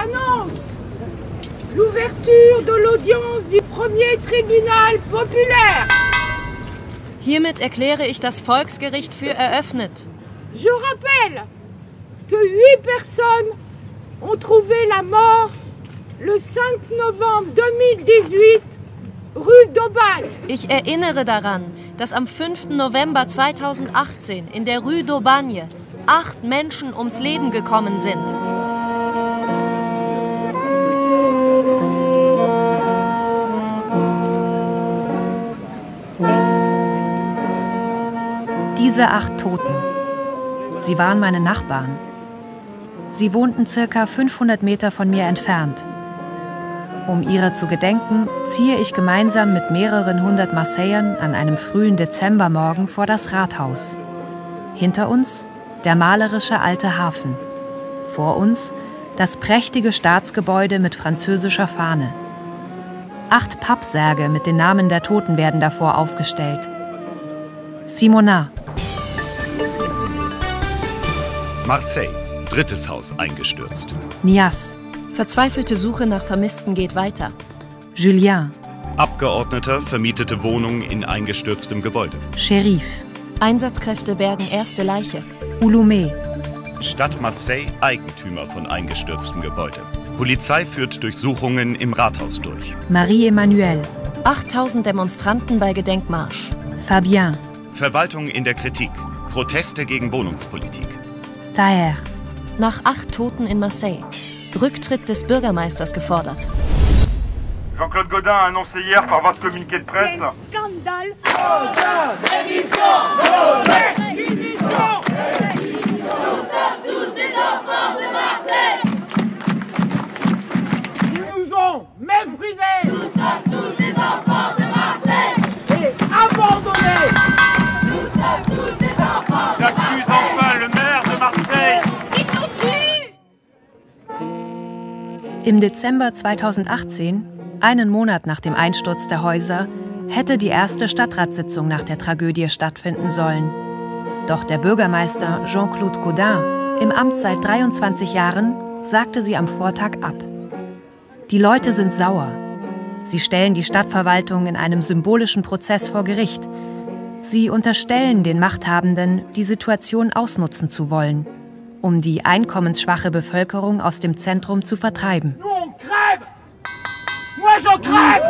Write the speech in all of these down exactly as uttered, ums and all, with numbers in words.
J'annonce l'ouverture de l'audience du premier tribunal populaire. Hiermit erkläre ich das Volksgericht für eröffnet. Je rappelle que huit personnes ont trouvé la mort le cinq novembre deux mille dix-huit rue d'Aubagne. Ich erinnere daran, dass am fünften November zweitausendachtzehn in der Rue d'Aubagne acht Menschen ums Leben gekommen sind. Diese acht Toten. Sie waren meine Nachbarn. Sie wohnten circa fünfhundert Meter von mir entfernt. Um ihrer zu gedenken, ziehe ich gemeinsam mit mehreren hundert Marseillern an einem frühen Dezembermorgen vor das Rathaus. Hinter uns der malerische alte Hafen. Vor uns das prächtige Staatsgebäude mit französischer Fahne. Acht Pappsärge mit den Namen der Toten werden davor aufgestellt. Simonat. Marseille, drittes Haus eingestürzt. Nias. Verzweifelte Suche nach Vermissten geht weiter. Julien. Abgeordneter vermietete Wohnung in eingestürztem Gebäude. Sheriff. Einsatzkräfte bergen erste Leiche. Ouloumet. Stadt Marseille, Eigentümer von eingestürztem Gebäude. Polizei führt Durchsuchungen im Rathaus durch. Marie-Emmanuelle. achttausend Demonstranten bei Gedenkmarsch. Fabien. Verwaltung in der Kritik. Proteste gegen Wohnungspolitik. Taher. Nach acht Toten in Marseille. Rücktritt des Bürgermeisters gefordert. Jean-Claude Gaudin a annoncé hier par votre communiqué de presse. Scandale. Ils nous ont méprisés. Nous sommes tous des enfants de Marseille. Et abandonnés. Nous sommes tous des enfants de Marseille. J'accuse enfin le maire de Marseille. Im Dezember zweitausendachtzehn, einen Monat nach dem Einsturz der Häuser, hätte die erste Stadtratssitzung nach der Tragödie stattfinden sollen. Doch der Bürgermeister Jean-Claude Gaudin, im Amt seit dreiundzwanzig Jahren, sagte sie am Vortag ab. Die Leute sind sauer. Sie stellen die Stadtverwaltung in einem symbolischen Prozess vor Gericht. Sie unterstellen den Machthabenden, die Situation ausnutzen zu wollen, um die einkommensschwache Bevölkerung aus dem Zentrum zu vertreiben. Nous on crève. Moi j'en crève.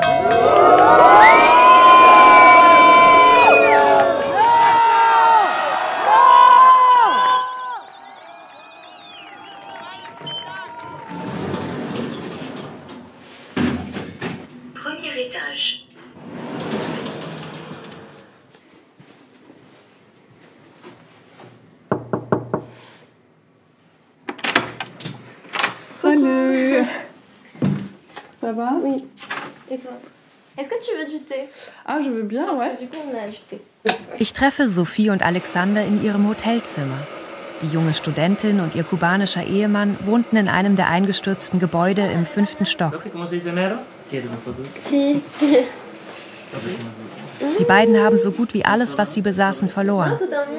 Premier étage. Salut. Ça va? Oui. Et toi? Est-ce que tu veux du thé? Ah, je veux bien, Parce ouais. que du coup, on a du thé. Ich treffe Sophie und Alexander in ihrem Hotelzimmer. Die junge Studentin und ihr kubanischer Ehemann wohnten in einem der eingestürzten Gebäude im fünften Stock. Si. Die beiden haben so gut wie alles, was sie besaßen, verloren.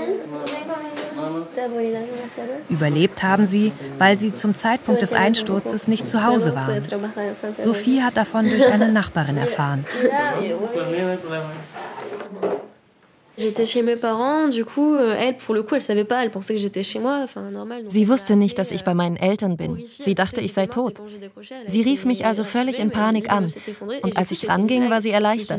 Überlebt haben sie, weil sie zum Zeitpunkt des Einsturzes nicht zu Hause waren. Sophie hat davon durch eine Nachbarin erfahren. J'étais chez mes parents, du coup, elle, pour le coup, elle savait pas, elle pensait que j'étais chez moi, enfin normal. Sie wusste nicht, dass ich bei meinen Eltern bin. Sie dachte, ich sei tot. Sie rief mich also völlig in Panik an. Und als ich ranging, war sie erleichtert.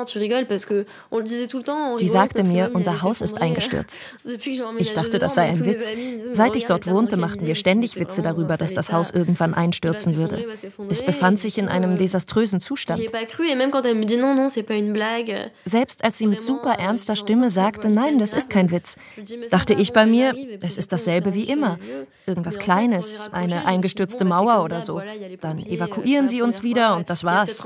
Sie sagte mir, unser Haus ist eingestürzt. Ich dachte, das sei ein Witz. Seit ich dort wohnte, machten wir ständig Witze darüber, dass das Haus irgendwann einstürzen würde. Es befand sich in einem desaströsen Zustand. Selbst als sie mit super ernster Stimme sagte, nein, das ist kein Witz, dachte ich bei mir, es ist dasselbe wie immer. Irgendwas Kleines, eine eingestürzte Mauer oder so. Dann evakuieren sie uns wieder und das war's.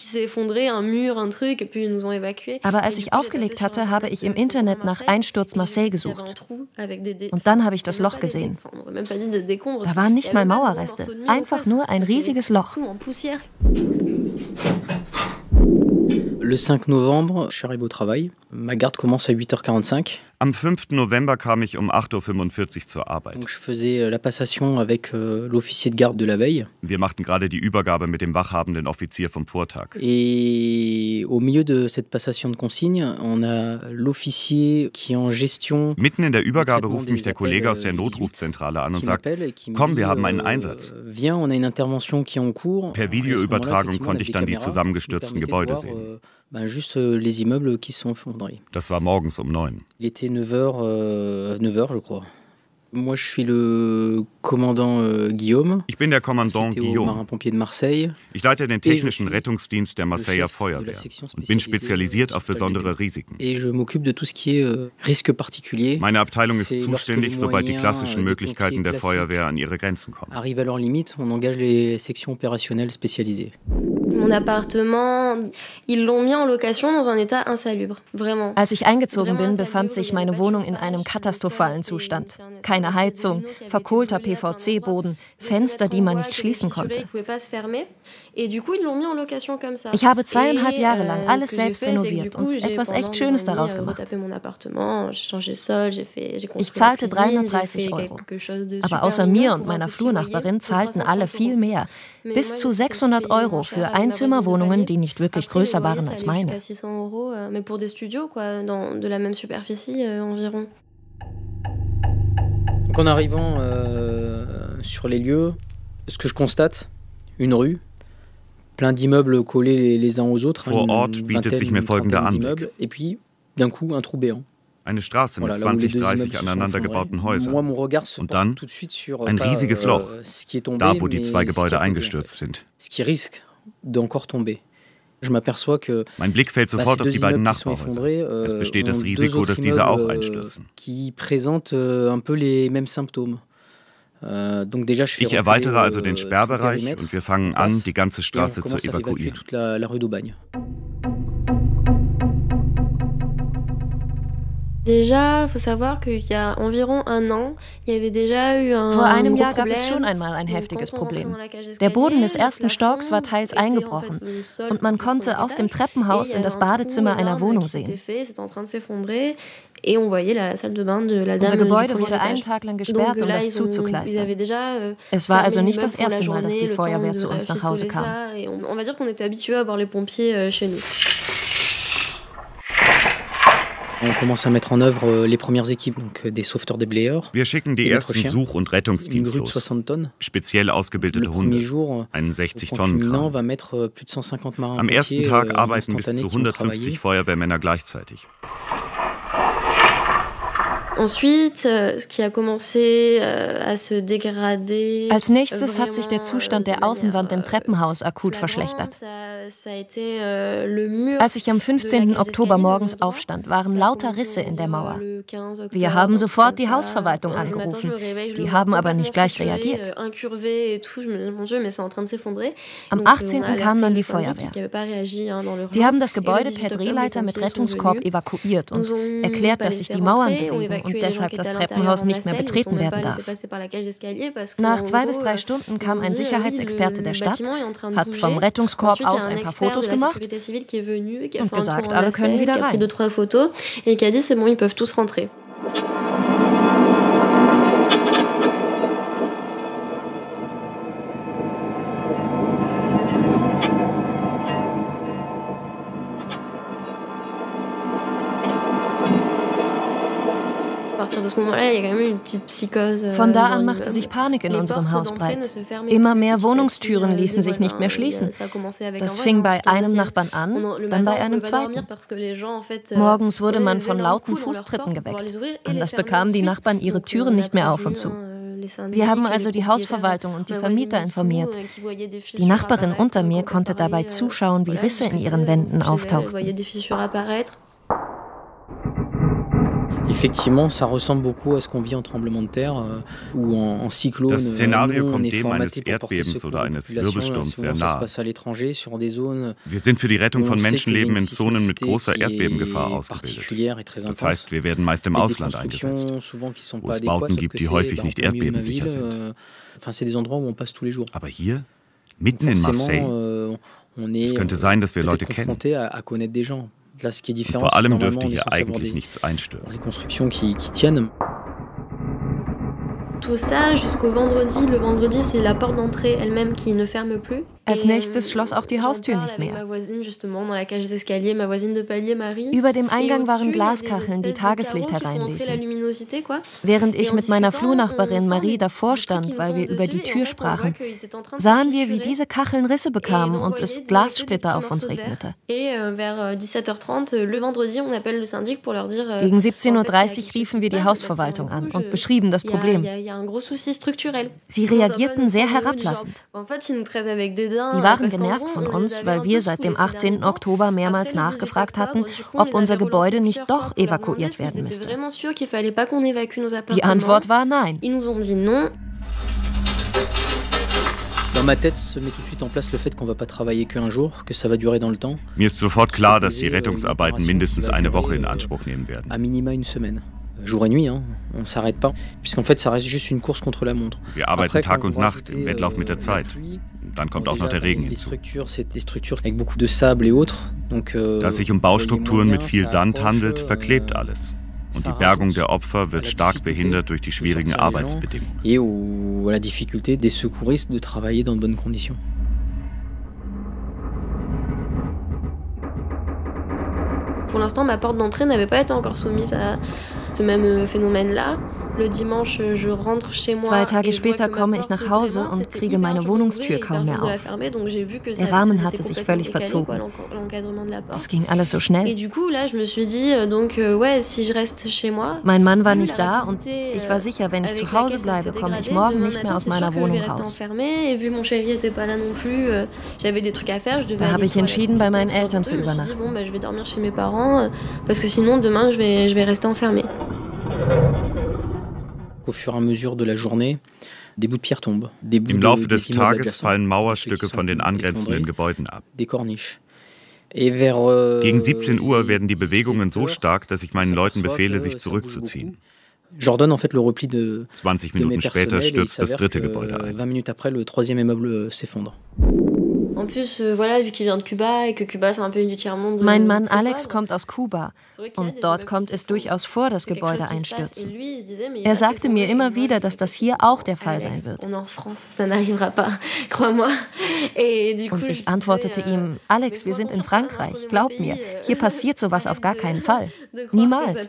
Aber als ich aufgelegt hatte, habe ich im Internet nach Einsturz Marseille gesucht. Und dann habe ich das Loch gesehen. Da waren nicht mal Mauerreste, einfach nur ein riesiges Loch. Le cinq novembre, je suis arrivé au travail. Ma garde commence à huit heures quarante-cinq. Am fünften November kam ich um acht Uhr fünfundvierzig zur Arbeit. Donc, je faisais la passation avec euh, l'officier de garde de la veille. Wir machten gerade die Übergabe mit dem wachhabenden Offizier vom Vortag. Et au milieu de cette passation de consigne, on a l'officier qui est en gestion. Mitten in der Übergabe ruft mich der Kollege aus der Notrufzentrale an und sagt: Komm, wir haben einen Einsatz. Viens, on a une intervention qui est en cours. Per Videoübertragung konnte ich dann die zusammengestürzten Gebäude sehen. Ben, juste les immeubles qui sont effondrés. Das war morgens um neun. Il était neuf heures, euh, neuf heures, je crois. Moi, je suis le commandant euh, Guillaume. Ich bin der Kommandant Guillaume. De Marseille. Ich leite den technischen Rettungsdienst der Marseiller Feuerwehr und bin spezialisiert auf besondere Risiken. Et je m'occupe de tout ce qui est euh, risque particulier. Meine Abteilung ist zuständig, sobald die klassischen Möglichkeiten der Feuerwehr an ihre Grenzen kommen. Arrive à leur limite, on engage les sections opérationnelles spécialisées. Mon appartement, ils l'ont mis en location dans un état insalubre, vraiment. Als ich eingezogen bin, befand sich meine Wohnung in einem katastrophalen Zustand. Keine Heizung, verkohlter P V C-Boden, Fenster, die man nicht schließen konnte. Ich habe zweieinhalb Jahre lang alles selbst renoviert und etwas echt Schönes daraus gemacht. Ich zahlte dreihundertdreißig Euro. Aber außer mir und meiner Flurnachbarin zahlten alle viel mehr. Bis zu sechshundert Euro für Einzimmerwohnungen, die nicht wirklich größer waren als meine. Donc en arrivant euh, sur les lieux, ce que je constate, une rue, plein d'immeubles collés les, les uns aux autres. Vor Ort bietet sich mir folgender Anblick. Et puis, d'un coup, un trou béant. Eine Straße mit zwanzig, dreißig aneinander gebauten Häusern. Und dann ein riesiges Loch, da wo die zwei Gebäude eingestürzt sind. Mein Blick fällt sofort auf die beiden Nachbarhäuser. Es besteht das Risiko, dass diese auch einstürzen. Ich erweitere also den Sperrbereich und wir fangen an, die ganze Straße zu evakuieren. Déjà, faut savoir qu'il y a environ un an, il y avait déjà eu un Vor einem Jahr gab es schon einmal ein heftiges Problem. Der Boden des ersten Stocks war teils eingebrochen und man konnte aus dem Treppenhaus in das Badezimmer einer Wohnung sehen. Unser Gebäude wurde einen Tag lang gesperrt, um das zuzukleistern. Es war also nicht das erste Mal, dass die Feuerwehr zu uns nach Hause kam. On commence à mettre en œuvre les premières équipes, donc des sauveteurs déblayeurs. Wir schicken die ersten Such- und Rettungsteams los. Speziell ausgebildete Hunde, einen sechzig-Tonnen-Kran. Am ersten Tag arbeiten bis zu hundertfünfzig Feuerwehrmänner gleichzeitig. Ensuite, ce qui a commencé à se dégrader. Als nächstes hat sich der Zustand der Außenwand im Treppenhaus akut verschlechtert. Als ich am fünfzehnten Oktober morgens aufstand, waren lauter Risse in der Mauer. Wir haben sofort die Hausverwaltung angerufen. Die haben aber nicht gleich reagiert. Am achtzehnten kam dann die Feuerwehr. Die haben das Gebäude per Drehleiter mit Rettungskorb evakuiert und erklärt, dass sich die Mauern bewegen und deshalb das Treppenhaus nicht mehr betreten werden darf. Nach zwei bis drei Stunden kam ein Sicherheitsexperte der Stadt, hat vom Rettungskorb aus ein paar Fotos gemacht und gesagt, alle können wieder rein. Von da an machte sich Panik in unserem Haus breit. Immer mehr Wohnungstüren ließen sich nicht mehr schließen. Das fing bei einem Nachbarn an, dann bei einem zweiten. Morgens wurde man von lauten Fußtritten geweckt. Anders bekamen die Nachbarn ihre Türen nicht mehr auf und zu. Wir haben also die Hausverwaltung und die Vermieter informiert. Die Nachbarin unter mir konnte dabei zuschauen, wie Risse in ihren Wänden auftauchten. Effectivement, ça ressemble beaucoup à ce qu'on vit en tremblement de terre euh, ou en, en cyclone. Das Szenario kommt dem eines Erdbebens oder eines Wirbelsturms sehr nahe. Wir sind für die Rettung von Menschenleben in Zonen mit großer Erdbebengefahr ausgebildet. Das heißt, wir werden meist im Ausland eingesetzt, wo es Bauten gibt, die häufig nicht erdbebensicher sind. Aber hier, mitten in Marseille, Es könnte sein, dass wir Leute kennen. Und vor allem dürfte hier eigentlich nichts einstürzen. Tout ça jusqu'au vendredi. Le vendredi, c'est la porte d'entrée elle-même qui ne ferme plus. Als nächstes schloss auch die Haustür nicht mehr. Über dem Eingang waren Glaskacheln, die Tageslicht hereinließen. Während ich mit meiner Flurnachbarin Marie davor stand, weil wir über die Tür sprachen, sahen wir, wie diese Kacheln Risse bekamen und es Glassplitter auf uns regnete. Gegen siebzehn Uhr dreißig riefen wir die Hausverwaltung an und beschrieben das Problem. Sie reagierten sehr herablassend. Die waren genervt von uns, weil wir seit dem achtzehnten Oktober mehrmals nachgefragt hatten, ob unser Gebäude nicht doch evakuiert werden müsste. Die Antwort war nein. Mir ist sofort klar, dass die Rettungsarbeiten mindestens eine Woche in Anspruch nehmen werden. Jour et nuit, hein. On s'arrête pas, puisqu'en fait, ça reste juste une course contre la montre. Wir arbeiten Tag und Nacht im Wettlauf mit der Zeit. Dann kommt auch noch der Regen hinzu. Da es sich um Baustrukturen mit viel Sand handelt, verklebt alles. Und die Bergung der Opfer wird stark behindert durch die schwierigen Arbeitsbedingungen. Et la difficulté des secouristes de travailler dans de bonnes conditions. Pour l'instant, ma porte d'entrée n'avait pas été encore soumise à ce même phénomène-là. Zwei Tage später komme ich nach Hause und kriege meine Wohnungstür kaum mehr auf. Der Rahmen hatte sich völlig verzogen. Das ging alles so schnell. Mein Mann war nicht da und ich war sicher, wenn ich zu Hause bleibe, komme ich morgen nicht mehr aus meiner Wohnung raus. Da habe ich entschieden, bei meinen Eltern zu übernachten. Im Laufe des Tages fallen Mauerstücke von den angrenzenden Gebäuden ab. Gegen siebzehn Uhr werden die Bewegungen so stark, dass ich meinen Leuten befehle, sich zurückzuziehen. zwanzig Minuten später stürzt das dritte Gebäude ein. Mein Mann Alex kommt aus Kuba und dort kommt es durchaus vor, dass Gebäude einstürzen. Er sagte mir immer wieder, dass das hier auch der Fall sein wird. Und ich antwortete ihm, Alex, wir sind in Frankreich, glaub mir, hier passiert sowas auf gar keinen Fall. Niemals.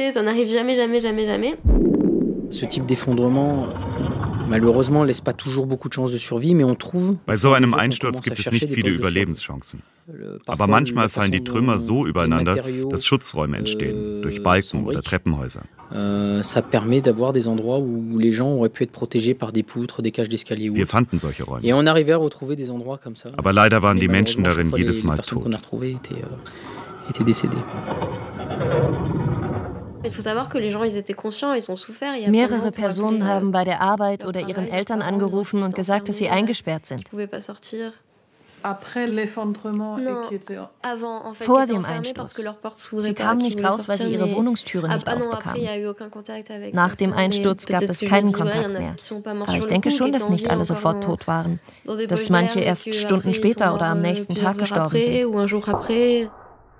Ce type d'effondrement, malheureusement, laisse pas toujours beaucoup de chances de survie, mais on trouve. Bei so einem Einsturz gibt es nicht viele Überlebenschancen. Aber manchmal fallen die Trümmer so übereinander, dass Schutzräume entstehen, durch Balken oder Treppenhäuser. Ça permet d'avoir des endroits où les gens auraient pu être protégés par des poutres, des cages d'escalier. Wir fanden solche Räume. Et on arrivait à retrouver des endroits comme ça. Aber leider waren die Menschen darin jedes Mal tot. Mehrere Personen haben bei der Arbeit oder ihren Eltern angerufen und gesagt, dass sie eingesperrt sind. Vor dem Einsturz. Sie kamen nicht raus, weil sie ihre Wohnungstüre nicht aufbekamen. Nach dem Einsturz gab es keinen Kontakt mehr. Aber ich denke schon, dass nicht alle sofort tot waren. Dass manche erst Stunden später oder am nächsten Tag gestorben sind.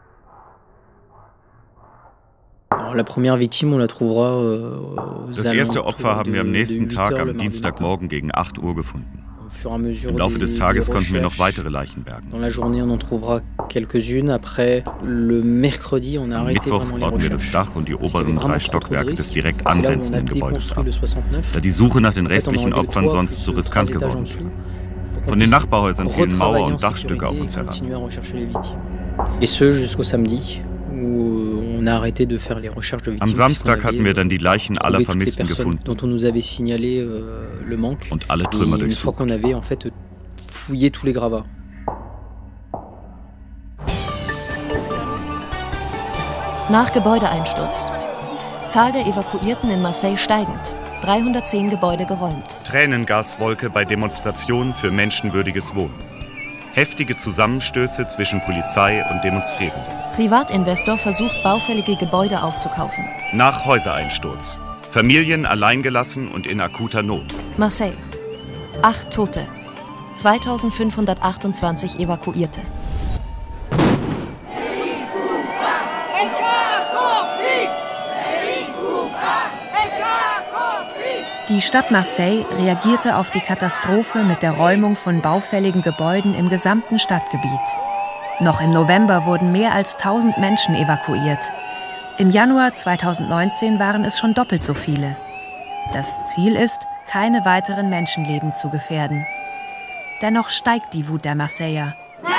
Das erste Opfer haben wir am nächsten Tag, am Dienstagmorgen gegen acht Uhr gefunden. Im Laufe des Tages konnten wir noch weitere Leichen bergen. Am Mittwoch bauten wir das Dach und die oberen drei Stockwerke des direkt angrenzenden Gebäudes ab, da die Suche nach den restlichen Opfern sonst zu riskant geworden wäre. Von den Nachbarhäusern fielen Mauer- und Dachstücke auf uns herab. Am Samstag hatten wir dann die Leichen aller Vermissten gefunden und alle Trümmer durchsucht. Nach Gebäudeeinsturz. Zahl der Evakuierten in Marseille steigend. dreihundertzehn Gebäude geräumt. Tränengaswolke bei Demonstrationen für menschenwürdiges Wohnen. Heftige Zusammenstöße zwischen Polizei und Demonstrierenden. Privatinvestor versucht, baufällige Gebäude aufzukaufen. Nach Häusereinsturz. Familien alleingelassen und in akuter Not. Marseille. Acht Tote. zweitausendfünfhundertachtundzwanzig Evakuierte. Die Stadt Marseille reagierte auf die Katastrophe mit der Räumung von baufälligen Gebäuden im gesamten Stadtgebiet. Noch im November wurden mehr als tausend Menschen evakuiert. Im Januar zweitausendneunzehn waren es schon doppelt so viele. Das Ziel ist, keine weiteren Menschenleben zu gefährden. Dennoch steigt die Wut der Marseiller.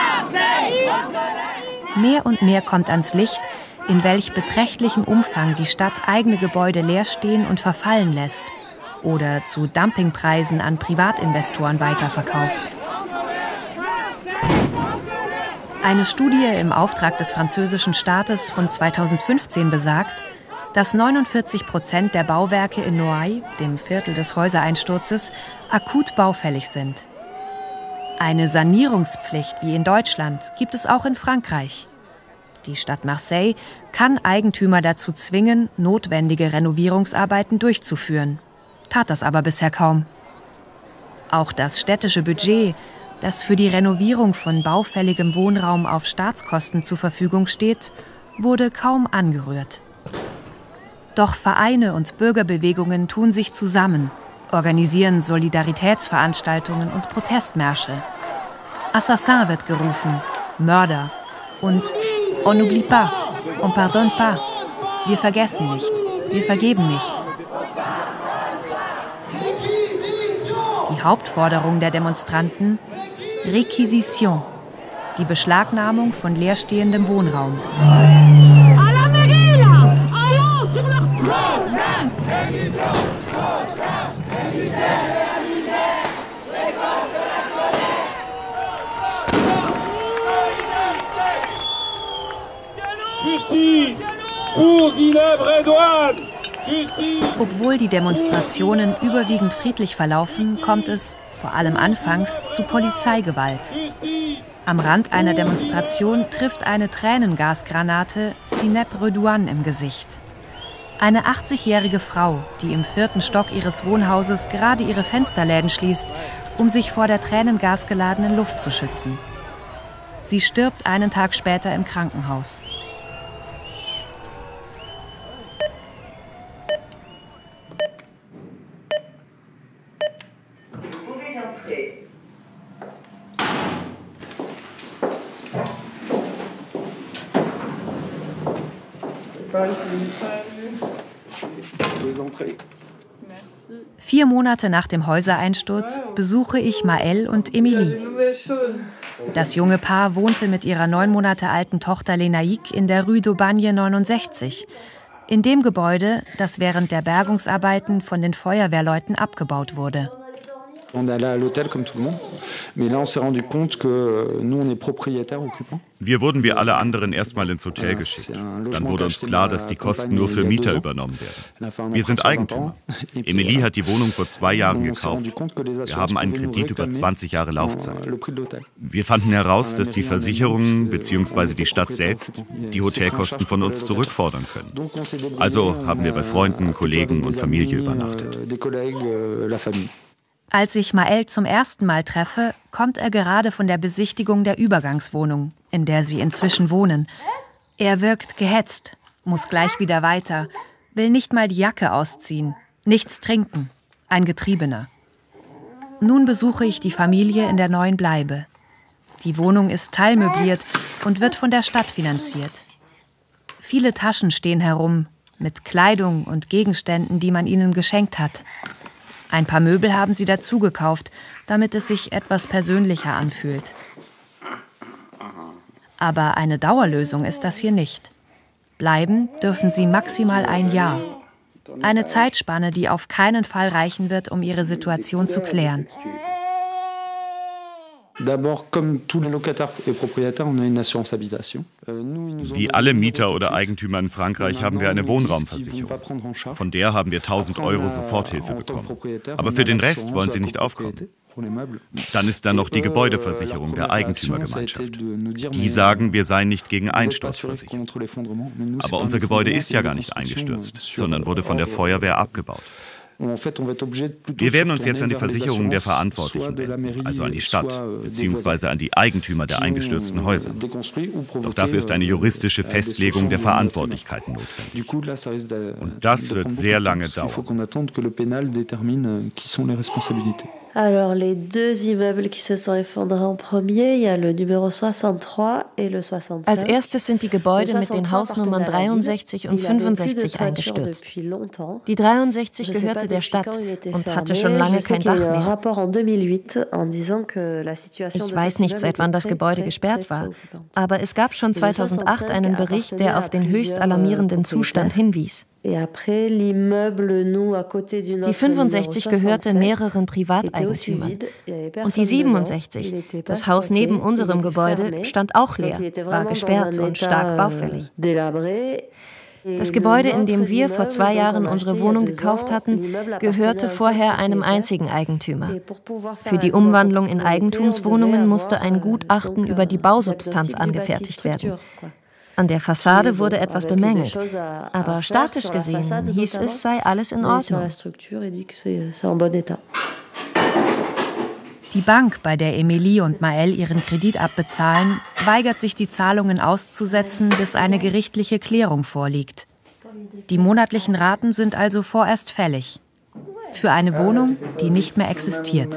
Mehr und mehr kommt ans Licht, in welch beträchtlichem Umfang die Stadt eigene Gebäude leer stehen und verfallen lässt oder zu Dumpingpreisen an Privatinvestoren weiterverkauft. Eine Studie im Auftrag des französischen Staates von zweitausendfünfzehn besagt, dass neunundvierzig Prozent der Bauwerke in Noailles, dem Viertel des Häusereinsturzes, akut baufällig sind. Eine Sanierungspflicht wie in Deutschland gibt es auch in Frankreich. Die Stadt Marseille kann Eigentümer dazu zwingen, notwendige Renovierungsarbeiten durchzuführen. Tat das aber bisher kaum. Auch das städtische Budget, das für die Renovierung von baufälligem Wohnraum auf Staatskosten zur Verfügung steht, wurde kaum angerührt. Doch Vereine und Bürgerbewegungen tun sich zusammen, organisieren Solidaritätsveranstaltungen und Protestmärsche. Assassin wird gerufen, Mörder und On n'oublie pas, on pardonne pas. Wir vergessen nicht, wir vergeben nicht. Die Hauptforderung der Demonstranten: Requisition, die Beschlagnahmung von leerstehendem Wohnraum. Obwohl die Demonstrationen überwiegend friedlich verlaufen, kommt es, vor allem anfangs, zu Polizeigewalt. Am Rand einer Demonstration trifft eine Tränengasgranate Zineb Redouane im Gesicht. Eine achtzigjährige Frau, die im vierten Stock ihres Wohnhauses gerade ihre Fensterläden schließt, um sich vor der tränengasgeladenen Luft zu schützen. Sie stirbt einen Tag später im Krankenhaus. Vier Monate nach dem Häusereinsturz besuche ich Maëlle und Emilie. Das junge Paar wohnte mit ihrer neun Monate alten Tochter Lénaïque in der Rue d'Aubagne neunundsechzig, in dem Gebäude, das während der Bergungsarbeiten von den Feuerwehrleuten abgebaut wurde. Wir wurden wie alle anderen erstmal ins Hotel geschickt. Dann wurde uns klar, dass die Kosten nur für Mieter übernommen werden. Wir sind Eigentümer. Emilie hat die Wohnung vor zwei Jahren gekauft. Wir haben einen Kredit über zwanzig Jahre Laufzeit. Wir fanden heraus, dass die Versicherungen bzw. die Stadt selbst die Hotelkosten von uns zurückfordern können. Also haben wir bei Freunden, Kollegen und Familie übernachtet. Als ich Maëlle zum ersten Mal treffe, kommt er gerade von der Besichtigung der Übergangswohnung, in der sie inzwischen wohnen. Er wirkt gehetzt, muss gleich wieder weiter, will nicht mal die Jacke ausziehen, nichts trinken, ein Getriebener. Nun besuche ich die Familie in der neuen Bleibe. Die Wohnung ist teilmöbliert und wird von der Stadt finanziert. Viele Taschen stehen herum, mit Kleidung und Gegenständen, die man ihnen geschenkt hat. Ein paar Möbel haben sie dazu gekauft, damit es sich etwas persönlicher anfühlt. Aber eine Dauerlösung ist das hier nicht. Bleiben dürfen sie maximal ein Jahr. Eine Zeitspanne, die auf keinen Fall reichen wird, um ihre Situation zu klären. Wie alle Mieter oder Eigentümer in Frankreich haben wir eine Wohnraumversicherung. Von der haben wir tausend Euro Soforthilfe bekommen. Aber für den Rest wollen sie nicht aufkommen. Dann ist da noch die Gebäudeversicherung der Eigentümergemeinschaft. Die sagen, wir seien nicht gegen Einsturz versichert. Aber unser Gebäude ist ja gar nicht eingestürzt, sondern wurde von der Feuerwehr abgebaut. Wir werden uns jetzt an die Versicherungen der Verantwortlichen wenden, also an die Stadt, beziehungsweise an die Eigentümer der eingestürzten Häuser. Doch dafür ist eine juristische Festlegung der Verantwortlichkeiten notwendig. Und das wird sehr lange dauern. Alors, les deux immeubles qui se sont effondrés en premier, il y a le numéro soixante-trois et le soixante-cinq. Als erstes sind die Gebäude mit den Hausnummern dreiundsechzig und fünfundsechzig eingestürzt. Die dreiundsechzig gehörte der Stadt und hatte schon lange kein Dach mehr. Ich weiß nicht, seit wann das Gebäude gesperrt war, aber es gab schon zweitausendacht einen Bericht, der auf den höchst alarmierenden Zustand hinwies. Die fünfundsechzig gehörte mehreren Privateigentümern. Und die siebenundsechzig, das Haus neben unserem Gebäude, stand auch leer, war gesperrt und stark baufällig. Das Gebäude, in dem wir vor zwei Jahren unsere Wohnung gekauft hatten, gehörte vorher einem einzigen Eigentümer. Für die Umwandlung in Eigentumswohnungen musste ein Gutachten über die Bausubstanz angefertigt werden. An der Fassade wurde etwas bemängelt, aber statisch gesehen hieß es, sei alles in Ordnung. Die Bank, bei der Emilie und Maël ihren Kredit abbezahlen, weigert sich, die Zahlungen auszusetzen, bis eine gerichtliche Klärung vorliegt. Die monatlichen Raten sind also vorerst fällig. Für eine Wohnung, die nicht mehr existiert.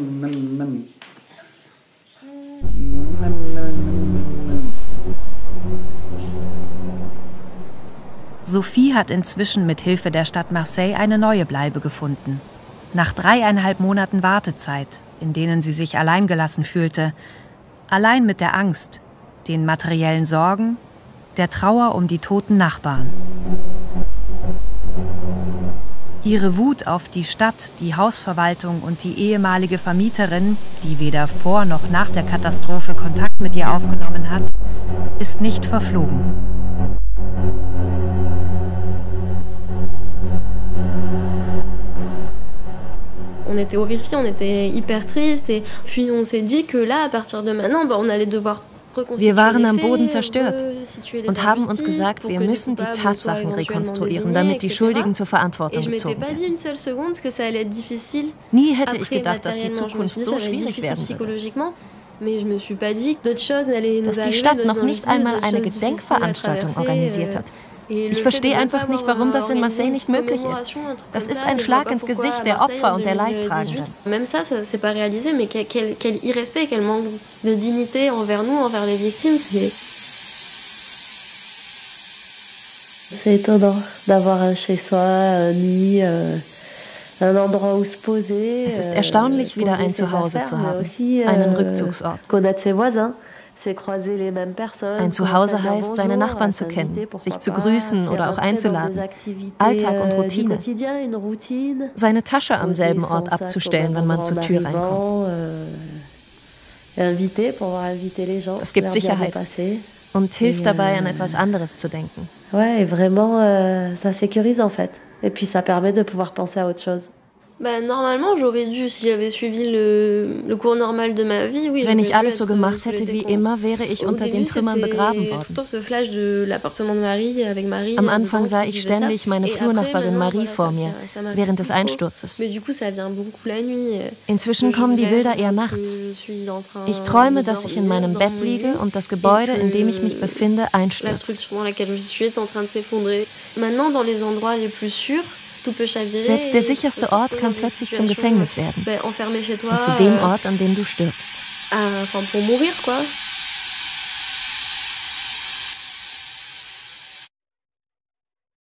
Sophie hat inzwischen mit Hilfe der Stadt Marseille eine neue Bleibe gefunden. Nach dreieinhalb Monaten Wartezeit, in denen sie sich alleingelassen fühlte, allein mit der Angst, den materiellen Sorgen, der Trauer um die toten Nachbarn. Ihre Wut auf die Stadt, die Hausverwaltung und die ehemalige Vermieterin, die weder vor noch nach der Katastrophe Kontakt mit ihr aufgenommen hat, ist nicht verflogen. On était horrifiés, on était hyper tristes et puis on s'est dit que là, à partir de maintenant, bah, on allait devoir reconstruire. Wir waren am Boden zerstört und haben uns gesagt, wir müssen die Tatsachen rekonstruieren, damit die Schuldigen zur Verantwortung gezogen werden. Nie hätte ich gedacht, dass die Zukunft so schwierig werden würde. Dass die Stadt noch nicht einmal eine Gedenkveranstaltung organisiert hat. Ich verstehe einfach nicht, warum das in Marseille nicht möglich ist. Das ist ein Schlag ins Gesicht der Opfer und der Leidtragenden. Même ça, ça s'est pas réalisé, mais quel, quel, quel irrespect, quel manque de dignité envers nous, envers les victimes. C'est étonnant d'avoir un chez-soi, un nid, un endroit où se poser. Es ist erstaunlich, wieder ein Zuhause zu haben, einen Rückzugsort. Connaître ses voisins. Ein Zuhause heißt, seine Nachbarn zu kennen, sich zu grüßen oder auch einzuladen. Alltag und Routine. Seine Tasche am selben Ort abzustellen, wenn man zur Tür reinkommt. Das gibt Sicherheit und hilft dabei, an etwas anderes zu denken. Ouais, vraiment, ça sécurise en fait. Et puis ça permet de pouvoir penser à autre chose. Bah, normalement, j'aurais dû, si j'avais suivi le, le cours normal de ma vie, oui. Wenn ich alles so gemacht hätte wie immer, wäre ich unter den Trümmern begraben worden. Am Anfang sah ich ständig meine Flurnachbarin Marie vor mir, während des Einsturzes. Inzwischen kommen die Bilder eher nachts. Ich träume, dass ich in meinem Bett liege und das Gebäude, in dem ich mich befinde, einstürzt. Selbst der sicherste Ort kann plötzlich zum Gefängnis werden. Und zu dem Ort, an dem du stirbst. Enfin, pour mourir, quoi.